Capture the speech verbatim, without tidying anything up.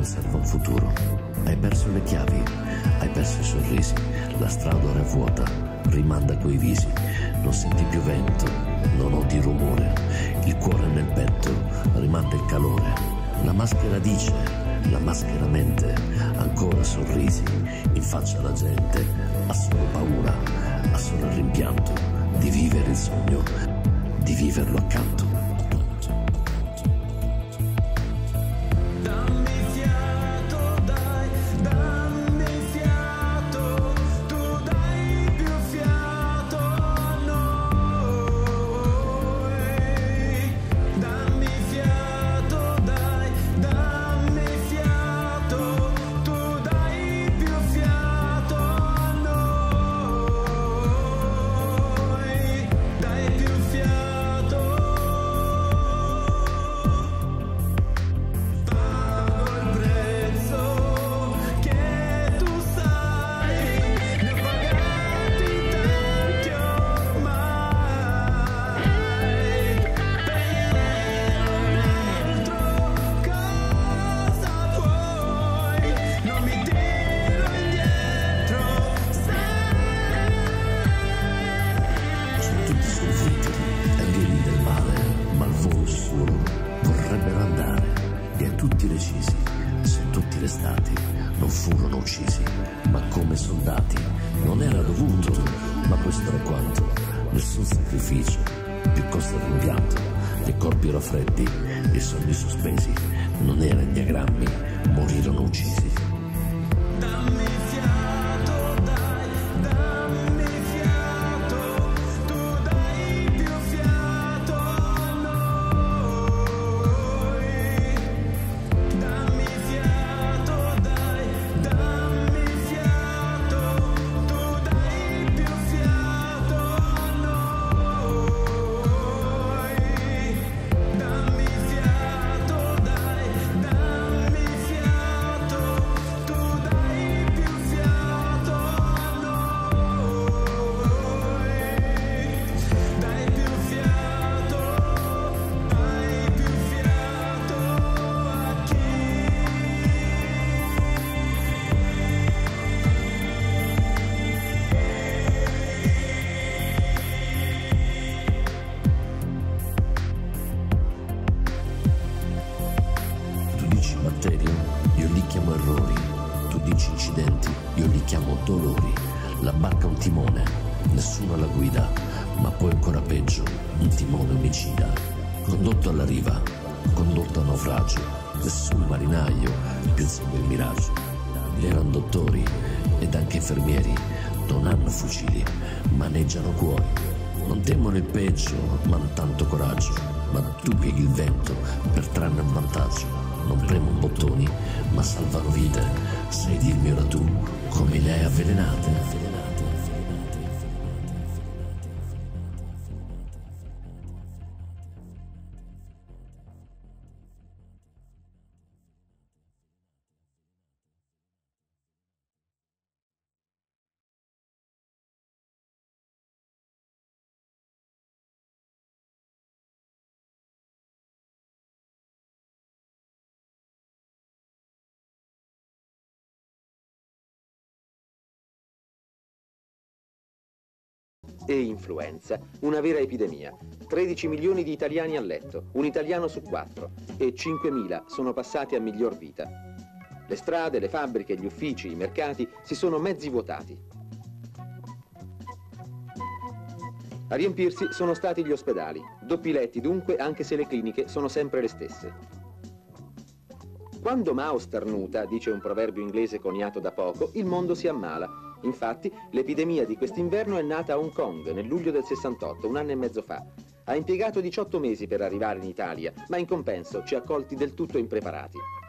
serve un futuro. Hai perso le chiavi, hai perso i sorrisi, la strada ora è vuota, rimanda quei visi. Non senti più vento, non odi rumore, il cuore nel petto, rimanda il calore. La maschera dice, la maschera mente, ancora sorrisi, in faccia alla gente, ha solo paura, ha solo il rimpianto di vivere il sogno, di viverlo accanto. Non furono uccisi, ma come soldati. Non era dovuto, ma questo era quanto. Nessun sacrificio, piuttosto il rimpianto. I corpi erano freddi, i sogni sospesi. Non erano diagrammi, morirono uccisi. Dammi fiato, dai, dammi fiato. Tu dai più fiato a noi. Dammi fiato, dai, dammi fiato. Tu dai più fiato a noi. Dammi fiato, dai, dammi fiato. Tu dai più fiato a noi. Dai più fiato, dai più fiato a chi? Tu dici batterio, io li chiamo errori. Tu dici incidenti, io li chiamo dolori. La barca è un timone, nessuno la guida, ma poi ancora peggio, un timone omicida. Condotto alla riva, condotto a naufragio, nessun marinaio più insegue il miraggio. Gli erano dottori ed anche infermieri, non hanno fucili, maneggiano cuori. Non temono il peggio, ma hanno tanto coraggio. Ma tu pieghi il vento per trarne un vantaggio. Non premono bottoni, ma salvano vite. Sai dirmi ora tu come le hai avvelenate? E influenza, una vera epidemia. tredici milioni di italiani a letto, un italiano su quattro, e cinquemila sono passati a miglior vita. Le strade, le fabbriche, gli uffici, i mercati si sono mezzi vuotati. A riempirsi sono stati gli ospedali, doppi letti dunque, anche se le cliniche sono sempre le stesse. Quando Mao starnuta, dice un proverbio inglese coniato da poco, il mondo si ammala. Infatti, l'epidemia di quest'inverno è nata a Hong Kong nel luglio del sessantotto, un anno e mezzo fa. Ha impiegato diciotto mesi per arrivare in Italia, ma in compenso ci ha colti del tutto impreparati.